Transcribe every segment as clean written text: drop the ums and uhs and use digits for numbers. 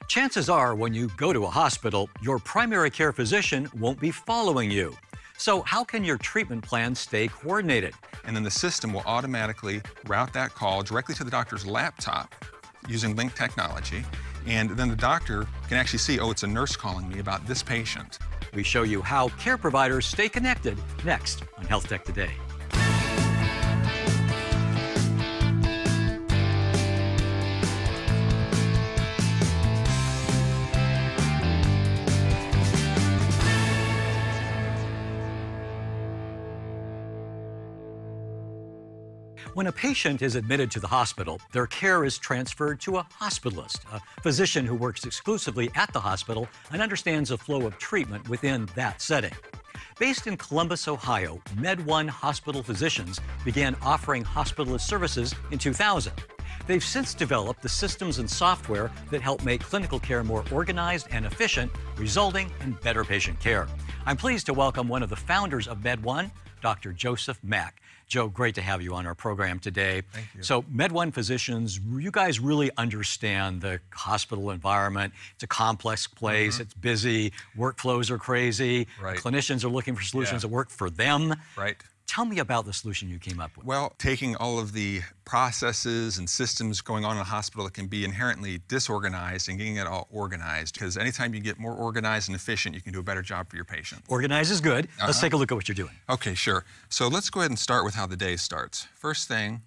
Chances are when you go to a hospital, your primary care physician won't be following you. So how can your treatment plan stay coordinated? And then the system will automatically route that call directly to the doctor's laptop using link technology. And then the doctor can actually see, oh, it's a nurse calling me about this patient. We show you how care providers stay connected next on Health Tech Today. When a patient is admitted to the hospital, their care is transferred to a hospitalist, a physician who works exclusively at the hospital and understands the flow of treatment within that setting. Based in Columbus, Ohio, MedOne Hospital Physicians began offering hospitalist services in 2000. They've since developed the systems and software that help make clinical care more organized and efficient, resulting in better patient care. I'm pleased to welcome one of the founders of MedOne, Dr. Joseph Mack. Joe, great to have you on our program today. Thank you. So MedOne Physicians, you guys really understand the hospital environment. It's a complex place, it's busy, workflows are crazy, Right. Clinicians are looking for solutions that work for them. Right. Tell me about the solution you came up with. Well, taking all of the processes and systems going on in a hospital that can be inherently disorganized and getting it all organized, because anytime you get more organized and efficient, you can do a better job for your patient. Organize is good. Let's take a look at what you're doing. Okay, sure. So let's go ahead and start with how the day starts. First thing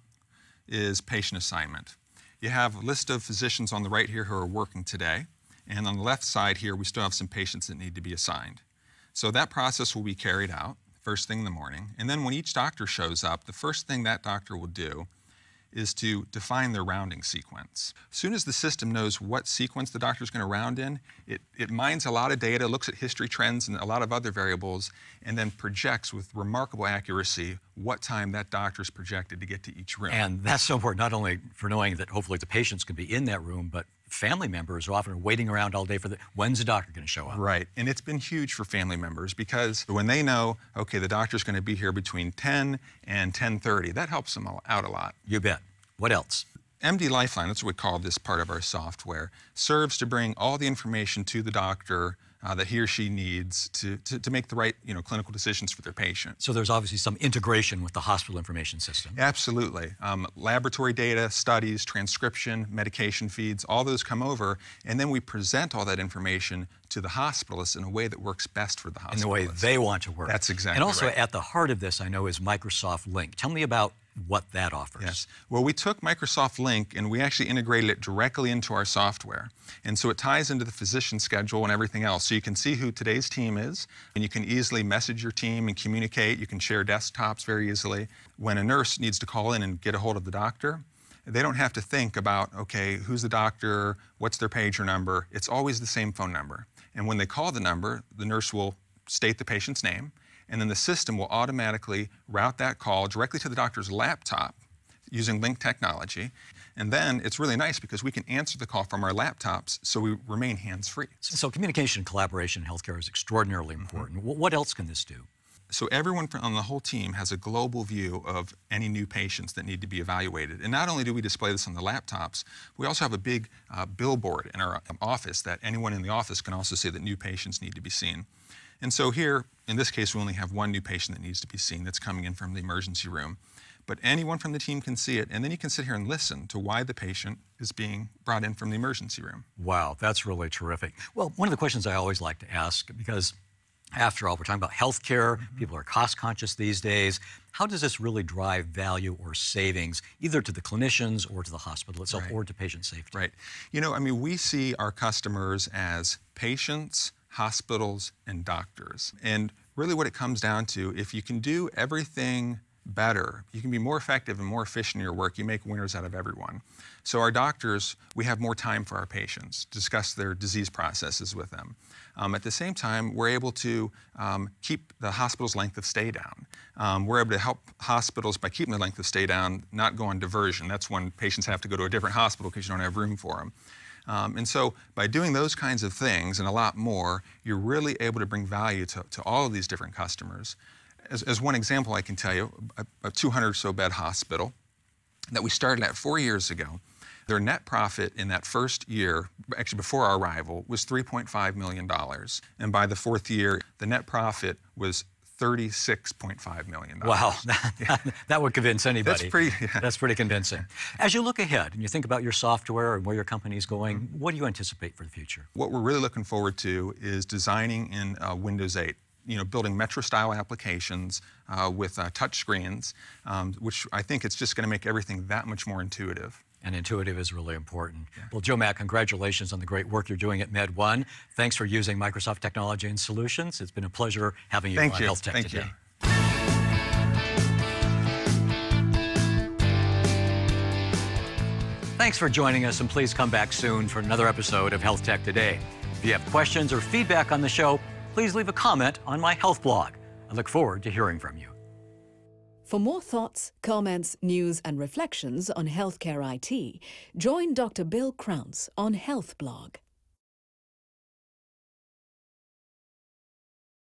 is patient assignment. You have a list of physicians on the right here who are working today, and on the left side here, we still have some patients that need to be assigned. So that process will be carried out first thing in the morning. And then when each doctor shows up, the first thing that doctor will do is to define their rounding sequence. As soon as the system knows what sequence the doctor's going to round in, it mines a lot of data, looks at history trends and a lot of other variables, and then projects with remarkable accuracy what time that doctor's projected to get to each room. And that's so important, not only for knowing that hopefully the patients can be in that room, but family members are often waiting around all day for when's the doctor going to show up? Right, and it's been huge for family members because when they know, okay, the doctor's going to be here between 10 and 10:30, that helps them out a lot. You bet. What else? MD Lifeline, that's what we call this part of our software, serves to bring all the information to the doctor that he or she needs to make the right clinical decisions for their patient. So there's obviously some integration with the hospital information system. Absolutely. Laboratory data, studies, transcription, medication feeds, all those come over, and then we present all that information to the hospitalist in a way that works best for the hospitalist. In the way they want to work. That's exactly And also right. at the heart of this, I know, is Microsoft Link. Tell me about what that offers. Yes. Well, we took Microsoft Link and we actually integrated it directly into our software. And so it ties into the physician schedule and everything else. So you can see who today's team is, and you can easily message your team and communicate. You can share desktops very easily. When a nurse needs to call in and get a hold of the doctor, they don't have to think about, okay, who's the doctor, what's their pager number. It's always the same phone number. And when they call the number, the nurse will state the patient's name, and then the system will automatically route that call directly to the doctor's laptop using link technology. And then it's really nice because we can answer the call from our laptops, so we remain hands-free. So communication and collaboration in healthcare is extraordinarily important. What else can this do? So everyone on the whole team has a global view of any new patients that need to be evaluated. And not only do we display this on the laptops, we also have a big billboard in our office that anyone in the office can also see that new patients need to be seen. And so here, in this case, we only have one new patient that needs to be seen that's coming in from the emergency room. But anyone from the team can see it, and then you can sit here and listen to why the patient is being brought in from the emergency room. Wow, that's really terrific. Well, one of the questions I always like to ask, because after all, we're talking about healthcare, people are cost conscious these days. How does this really drive value or savings, either to the clinicians or to the hospital itself or to patient safety? Right. We see our customers as patients, hospitals, and doctors. And really what it comes down to, if you can do everything better, you can be more effective and more efficient in your work, you make winners out of everyone. So our doctors, we have more time for our patients, discuss their disease processes with them. At the same time, we're able to keep the hospital's length of stay down. We're able to help hospitals by keeping the length of stay down, not go on diversion. That's when patients have to go to a different hospital because you don't have room for them. And so by doing those kinds of things and a lot more, you're really able to bring value to all of these different customers. As one example, I can tell you, a 200 or so bed hospital that we started at 4 years ago, Their net profit in that first year, actually before our arrival, was $3.5 million. And by the fourth year, the net profit was $36.5 million. Wow, that would convince anybody. That's pretty convincing. As you look ahead and you think about your software and where your company's going, what do you anticipate for the future? What we're really looking forward to is designing in Windows 8. Building Metro-style applications with touch screens, which I think it's just going to make everything that much more intuitive. And intuitive is really important. Yeah. Well, Joe Mack, congratulations on the great work you're doing at Med1. Thanks for using Microsoft Technology and Solutions. It's been a pleasure having you on Health Tech today. Thanks for joining us, and please come back soon for another episode of Health Tech Today. If you have questions or feedback on the show, please leave a comment on my health blog. I look forward to hearing from you. For more thoughts, comments, news, and reflections on healthcare IT, join Dr. Bill Crounce on Health Blog.